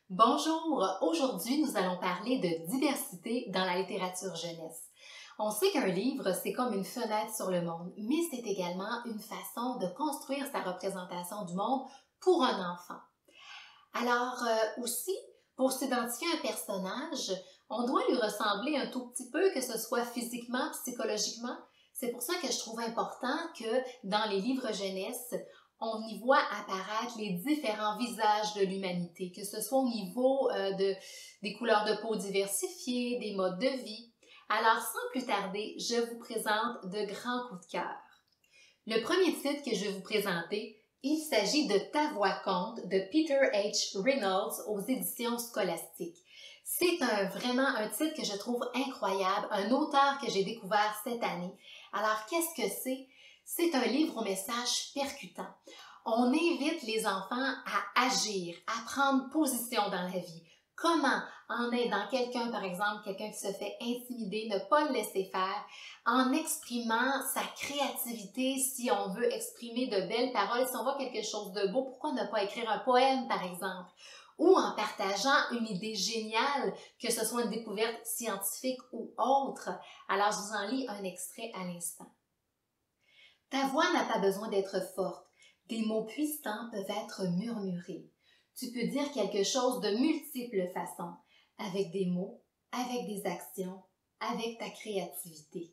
Bonjour, aujourd'hui nous allons parler de diversité dans la littérature jeunesse. On sait qu'un livre, c'est comme une fenêtre sur le monde, mais c'est également une façon de construire sa représentation du monde pour un enfant. Alors aussi, pour s'identifier à un personnage, on doit lui ressembler un tout petit peu, que ce soit physiquement, psychologiquement. C'est pour ça que je trouve important que dans les livres jeunesse, on y voit apparaître les différents visages de l'humanité, que ce soit au niveau des couleurs de peau diversifiées, des modes de vie. Alors, sans plus tarder, je vous présente de grands coups de cœur. Le premier titre que je vais vous présenter, il s'agit de Ta voix compte de Peter H. Reynolds aux éditions Scholastiques. C'est vraiment un titre que je trouve incroyable, un auteur que j'ai découvert cette année. Alors, qu'est-ce que c'est? C'est un livre au message percutant. On invite les enfants à agir, à prendre position dans la vie. Comment, en aidant quelqu'un, par exemple, quelqu'un qui se fait intimider, ne pas le laisser faire, en exprimant sa créativité, si on veut exprimer de belles paroles, si on voit quelque chose de beau, pourquoi ne pas écrire un poème, par exemple? Ou en partageant une idée géniale, que ce soit une découverte scientifique ou autre. Alors, je vous en lis un extrait à l'instant. Ta voix n'a pas besoin d'être forte. Des mots puissants peuvent être murmurés. Tu peux dire quelque chose de multiples façons, avec des mots, avec des actions, avec ta créativité.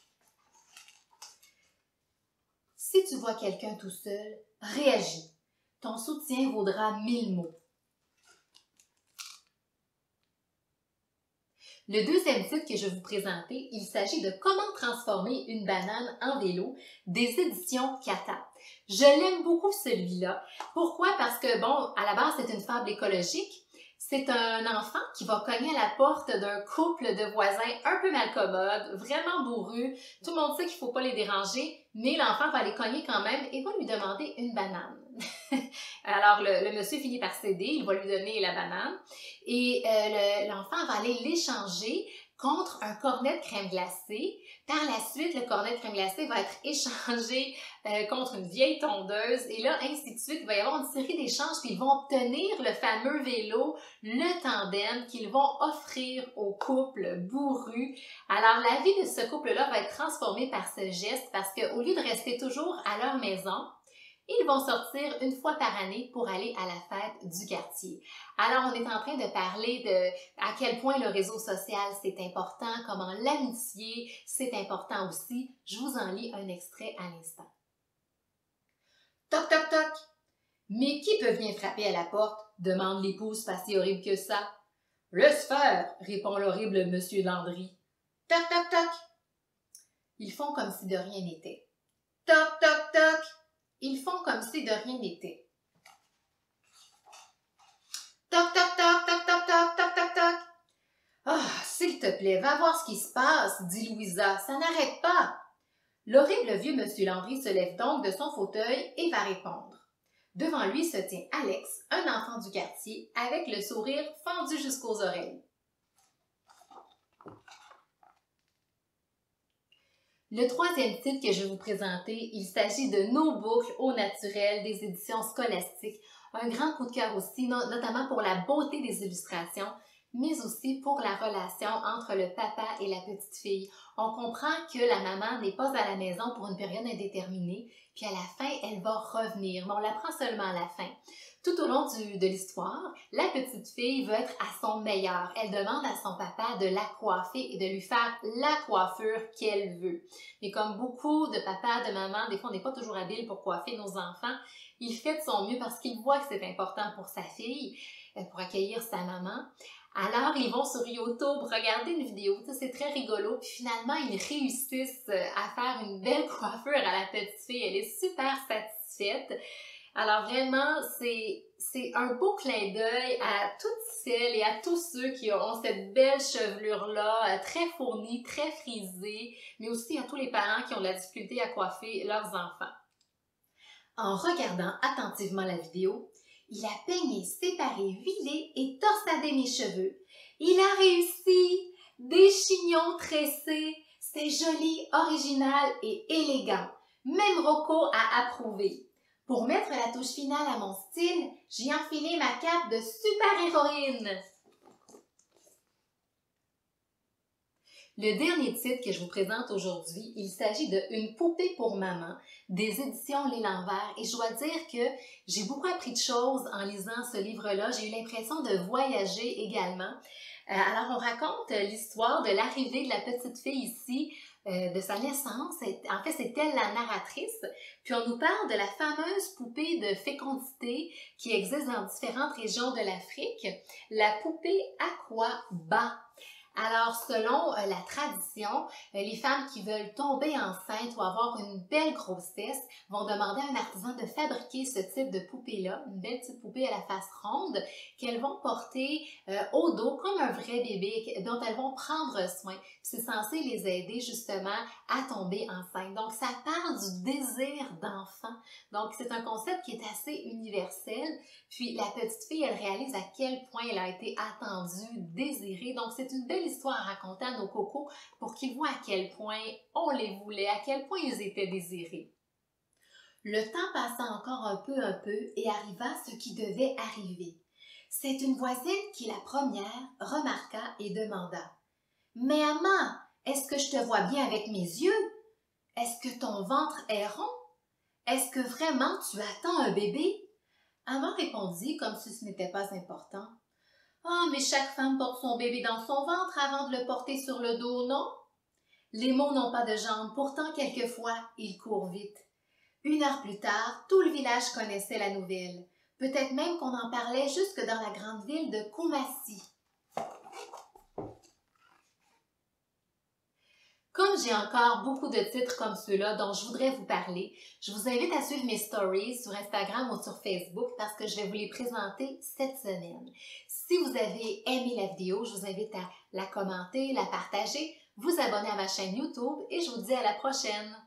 Si tu vois quelqu'un tout seul, réagis. Ton soutien vaudra 1000 mots. Le deuxième titre que je vais vous présenter, il s'agit de Comment transformer une banane en vélo des éditions Cata. Je l'aime beaucoup celui-là. Pourquoi? Parce que, bon, à la base, c'est une fable écologique. C'est un enfant qui va cogner à la porte d'un couple de voisins un peu malcommodes, vraiment bourrus. Tout le monde sait qu'il ne faut pas les déranger, mais l'enfant va les cogner quand même et va lui demander une banane. Alors, le monsieur finit par céder, il va lui donner la banane et l'enfant va aller l'échanger contre un cornet de crème glacée. Par la suite, le cornet de crème glacée va être échangé contre une vieille tondeuse et là, ainsi de suite. Il va y avoir une série d'échanges puis ils vont obtenir le fameux vélo, le tandem qu'ils vont offrir au couple bourru. Alors, la vie de ce couple-là va être transformée par ce geste parce qu'au lieu de rester toujours à leur maison, ils vont sortir une fois par année pour aller à la fête du quartier. Alors, on est en train de parler de à quel point le réseau social c'est important, comment l'amitié c'est important aussi. Je vous en lis un extrait à l'instant. Toc, toc, toc! Mais qui peut venir frapper à la porte? Demande l'épouse pas si horrible que ça. Laisse faire, répond l'horrible monsieur Landry. Toc, toc, toc! Ils font comme si de rien n'était. Toc, toc, toc! Ils font comme si de rien n'était. Toc, toc, toc, toc, toc, toc, toc, toc, toc. Ah, s'il te plaît, va voir ce qui se passe, dit Louisa, ça n'arrête pas. L'horrible vieux monsieur Landry se lève donc de son fauteuil et va répondre. Devant lui se tient Alex, un enfant du quartier, avec le sourire fendu jusqu'aux oreilles. Le troisième titre que je vais vous présenter, il s'agit de Nos boucles au naturel des éditions Scholastiques. Un grand coup de cœur aussi, notamment pour la beauté des illustrations, mais aussi pour la relation entre le papa et la petite fille. On comprend que la maman n'est pas à la maison pour une période indéterminée, puis à la fin, elle va revenir, mais on l'apprend seulement à la fin. Tout au long de l'histoire, la petite fille veut être à son meilleur. Elle demande à son papa de la coiffer et de lui faire la coiffure qu'elle veut. Mais comme beaucoup de papas, de mamans, des fois on n'est pas toujours habile pour coiffer nos enfants, il fait de son mieux parce qu'il voit que c'est important pour sa fille, pour accueillir sa maman. Alors, ils vont sur YouTube regarder une vidéo, c'est très rigolo, puis finalement, ils réussissent à faire une belle coiffure à la petite fille. Elle est super satisfaite. Alors vraiment, c'est un beau clin d'œil à toutes celles et à tous ceux qui ont cette belle chevelure-là, très fournie, très frisée, mais aussi à tous les parents qui ont de la difficulté à coiffer leurs enfants. En regardant attentivement la vidéo, il a peigné, séparé, huilé et torsadé mes cheveux. Il a réussi! Des chignons tressés, c'est joli, original et élégant. Même Rocco a approuvé. Pour mettre la touche finale à mon style, j'ai enfilé ma cape de super-héroïne. Le dernier titre que je vous présente aujourd'hui, il s'agit de Une poupée pour maman des éditions L'Élan Vert. Et je dois dire que j'ai beaucoup appris de choses en lisant ce livre-là. J'ai eu l'impression de voyager également. Alors, on raconte l'histoire de l'arrivée de la petite fille ici, de sa naissance. En fait, c'est elle la narratrice. Puis, on nous parle de la fameuse poupée de fécondité qui existe dans différentes régions de l'Afrique, la poupée Aquaba. Alors, selon la tradition, les femmes qui veulent tomber enceintes ou avoir une belle grossesse vont demander à un artisan de fabriquer ce type de poupée-là, une belle petite poupée à la face ronde qu'elles vont porter au dos comme un vrai bébé, dont elles vont prendre soin. C'est censé les aider justement à tomber enceinte. Donc, ça parle du désir d'enfant. Donc, c'est un concept qui est assez universel. Puis, la petite fille, elle réalise à quel point elle a été attendue, désirée. Donc, c'est une belle histoire à raconter à nos cocos pour qu'ils voient à quel point on les voulait, à quel point ils étaient désirés. Le temps passa encore un peu et arriva ce qui devait arriver. C'est une voisine qui, la première, remarqua et demanda « Mais maman, est-ce que je te vois bien avec mes yeux? Est-ce que ton ventre est rond? Est-ce que vraiment tu attends un bébé? » Amand répondit comme si ce n'était pas important. « Ah, mais chaque femme porte son bébé dans son ventre avant de le porter sur le dos, non? » Les mots n'ont pas de jambes, pourtant quelquefois ils courent vite. 1 heure plus tard, tout le village connaissait la nouvelle. Peut-être même qu'on en parlait jusque dans la grande ville de Koumassi. Comme j'ai encore beaucoup de titres comme ceux-là dont je voudrais vous parler, je vous invite à suivre mes stories sur Instagram ou sur Facebook parce que je vais vous les présenter cette semaine. Si vous avez aimé la vidéo, je vous invite à la commenter, la partager, vous abonner à ma chaîne YouTube et je vous dis à la prochaine!